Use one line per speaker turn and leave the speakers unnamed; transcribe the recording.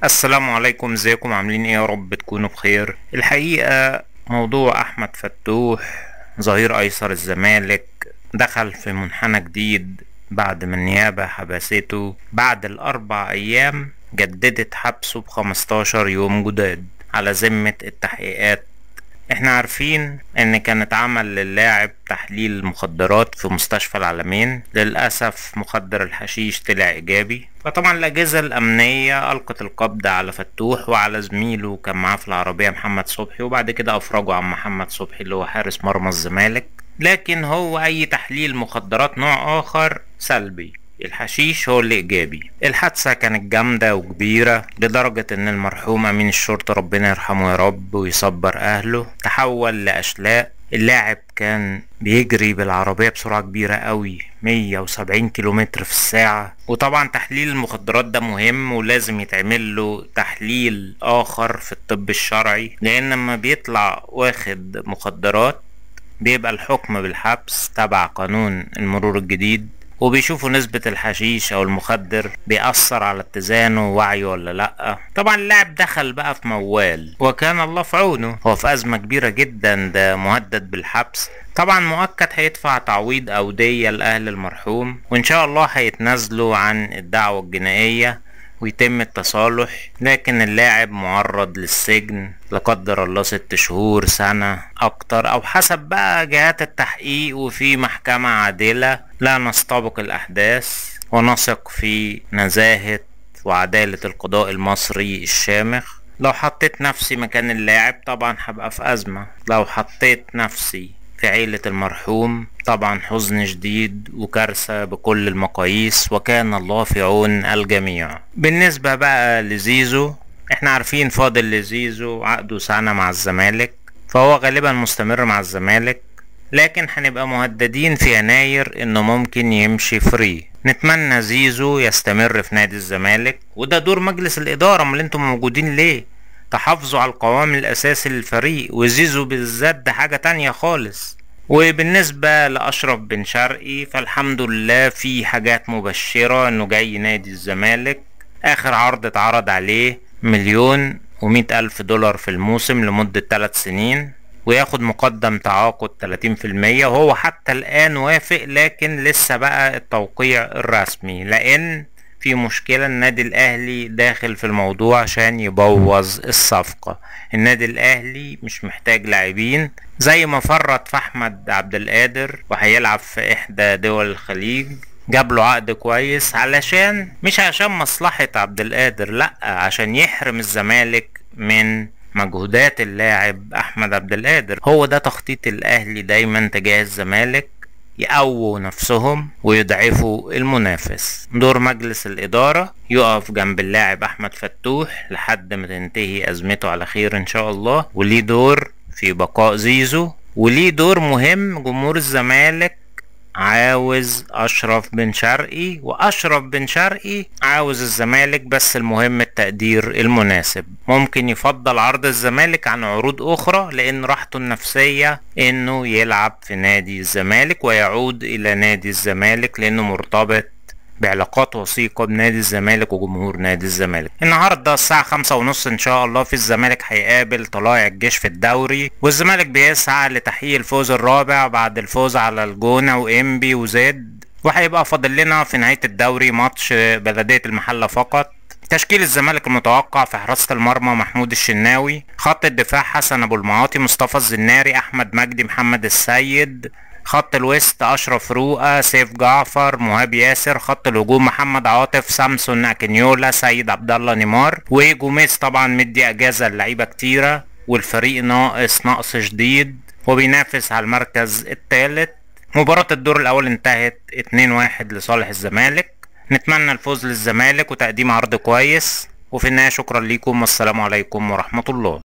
السلام عليكم، ازيكم؟ عاملين ايه؟ يا رب تكونوا بخير. الحقيقة موضوع احمد فتوح ظهير ايسر الزمالك دخل في منحنى جديد بعد ما النيابة حبسته بعد ال4 ايام، جددت حبسه ب15 يوم جداد على ذمة التحقيقات. احنا عارفين ان كان اتعمل للاعب تحليل مخدرات في مستشفى العالمين، للأسف مخدر الحشيش طلع ايجابي، فطبعا الاجهزة الامنية القت القبض على فتوح وعلى زميله كان معاه في العربية محمد صبحي، وبعد كده افرجوا عن محمد صبحي اللي هو حارس مرمى الزمالك. لكن هو اي تحليل مخدرات نوع اخر سلبي، الحشيش هو اللي ايجابي. الحادثة كانت جامدة وكبيرة لدرجة ان المرحوم امين الشرطة ربنا يرحمه يا رب ويصبر اهله تحول لاشلاء. اللاعب كان بيجري بالعربية بسرعة كبيرة قوي، 170 كيلومتر في الساعة. وطبعا تحليل المخدرات ده مهم ولازم يتعمل له تحليل اخر في الطب الشرعي، لان لما بيطلع واخد مخدرات بيبقى الحكم بالحبس تبع قانون المرور الجديد، وبيشوفوا نسبة الحشيش او المخدر بيأثر على اتزانه ووعيه ولا لأ. طبعا اللاعب دخل بقى في موال وكان الله في عونه، هو في ازمة كبيرة جدا، ده مهدد بالحبس. طبعا مؤكد هيدفع تعويض او دية لاهل المرحوم، وان شاء الله هيتنازلوا عن الدعوة الجنائية ويتم التصالح. لكن اللاعب معرض للسجن لا قدر الله 6 شهور، سنة، اكتر، او حسب بقى جهات التحقيق. وفي محكمة عادلة، لا نستبق الاحداث ونثق في نزاهة وعدالة القضاء المصري الشامخ. لو حطيت نفسي مكان اللاعب طبعا هبقى في ازمة، لو حطيت نفسي في عيلة المرحوم طبعا حزن شديد وكارثة بكل المقاييس، وكان الله في عون الجميع. بالنسبة بقى لزيزو، احنا عارفين فاضل لزيزو عقده سنة مع الزمالك، فهو غالبا مستمر مع الزمالك، لكن هنبقى مهددين في يناير انه ممكن يمشي فري. نتمنى زيزو يستمر في نادي الزمالك، وده دور مجلس الإدارة. امال انتم موجودين ليه؟ تحافظوا على القوام الأساسي للفريق، وزيزو بالذات ده حاجة تانية خالص. وبالنسبة لأشرف بن شرقي فالحمد لله في حاجات مبشرة انه جاي نادي الزمالك. اخر عرض اتعرض عليه 1,100,000 دولار في الموسم لمدة 3 سنين، وياخد مقدم تعاقد 30%، وهو حتى الآن وافق، لكن لسه بقى التوقيع الرسمي، لأن في مشكلة. النادي الأهلي داخل في الموضوع عشان يبوظ الصفقة. النادي الأهلي مش محتاج لاعبين، زي ما فرط في أحمد عبد القادر وهيلعب في إحدى دول الخليج، جاب له عقد كويس علشان مش عشان مصلحة عبد القادر، لأ، عشان يحرم الزمالك من مجهودات اللاعب احمد عبد القادر. هو ده تخطيط الاهلي دايما تجاه الزمالك، يقووا نفسهم ويضعفوا المنافس. دور مجلس الادارة يقف جنب اللاعب احمد فتوح لحد ما تنتهي ازمته على خير ان شاء الله، وليه دور في بقاء زيزو، وليه دور مهم. جمهور الزمالك عاوز اشرف بن شرقي، واشرف بن شرقي عاوز الزمالك، بس المهم التقدير المناسب. ممكن يفضل عرض الزمالك عن عروض اخرى، لان راحته النفسية انه يلعب في نادي الزمالك ويعود الى نادي الزمالك، لانه مرتبط بعلاقات وثيقة بنادي الزمالك وجمهور نادي الزمالك. النهاردة الساعة 5:30 ان شاء الله في الزمالك هيقابل طلائع الجيش في الدوري، والزمالك بيسعى لتحقيق الفوز الرابع بعد الفوز على الجونة وإنبي وزد، وهيبقى فاضل لنا في نهاية الدوري ماتش بلدية المحلة فقط. تشكيل الزمالك المتوقع: في حراسة المرمى محمود الشناوي، خط الدفاع حسن ابو المعاطي، مصطفى الزناري، احمد مجدي، محمد السيد، خط الوسط اشرف روقة، سيف جعفر، مهاب ياسر، خط الهجوم محمد عاطف، سامسون اكينيولا، سيد عبد الله، نيمار، وجوميز طبعا مدي اجازة للعيبة كتيرة، والفريق نقص شديد وبينافس على المركز الثالث. مباراة الدور الاول انتهت 2-1 لصالح الزمالك. نتمنى الفوز للزمالك وتقديم عرض كويس، وفي النهاية شكرا لكم والسلام عليكم ورحمة الله.